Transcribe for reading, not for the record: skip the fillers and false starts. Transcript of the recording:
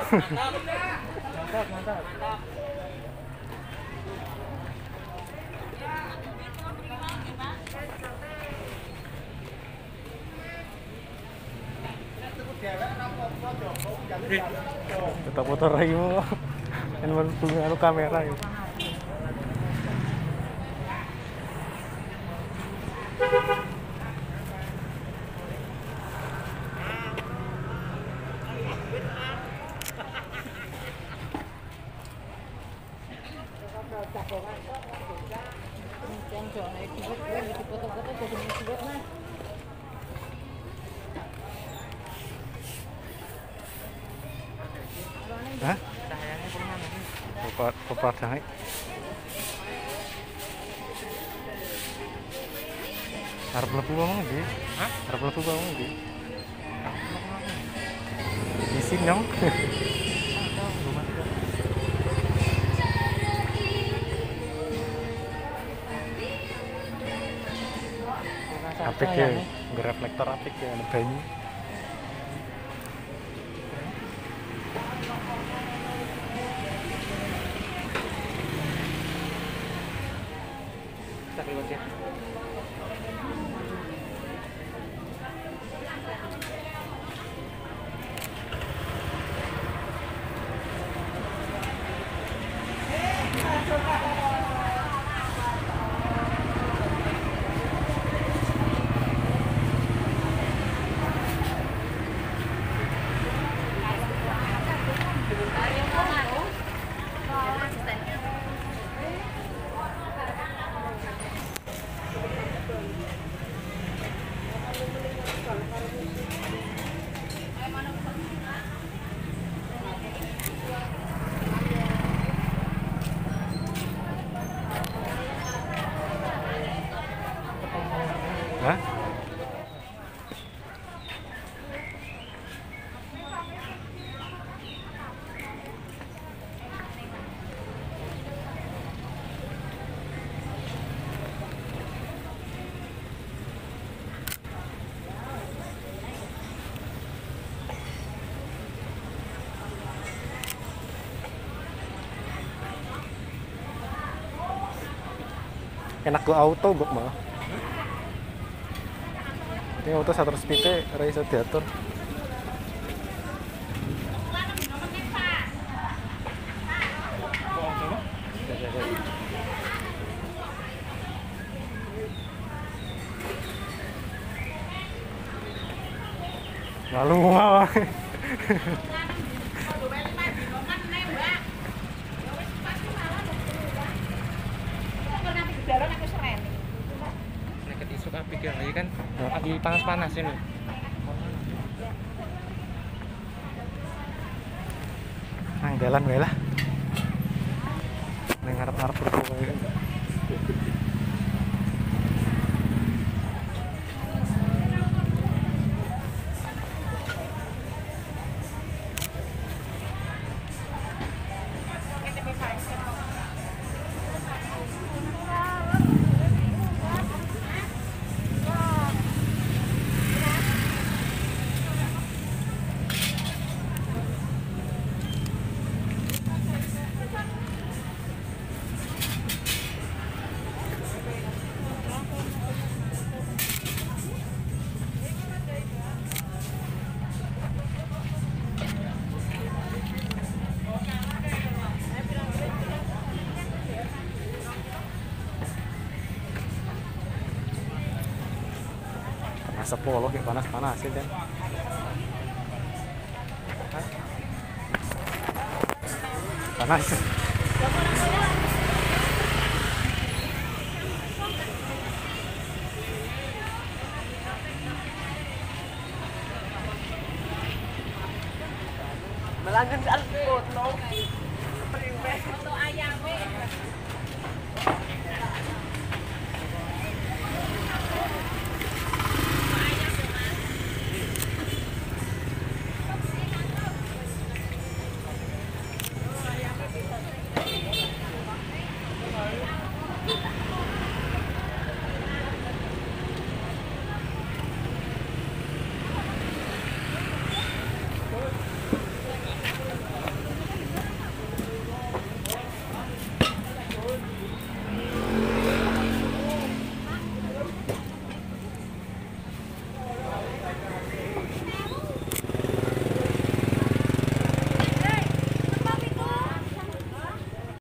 Mantap, mantap. Tetap motor lagi mau. Kan punya kamera ya. Hah? Pepadang. Arep mlebu wong ndi? Hah? Arep mlebu wong ndi? Isin dong. Apik ya, reflektor apik ya, ada banyu. Kita keluar ya. Hah? Enak go auto kok malah. Ini auto shutter speed-nya ora iso diatur. Lalu mau. Nek isuk apik ya, lagi kan lagi panas-panas ini. Nang dalan wae lah. Ning ngarep-ngarep ruko wae. Sepuluh kayak panas-panas sih kan. Panas. Melanjut al foto. Foto ayam.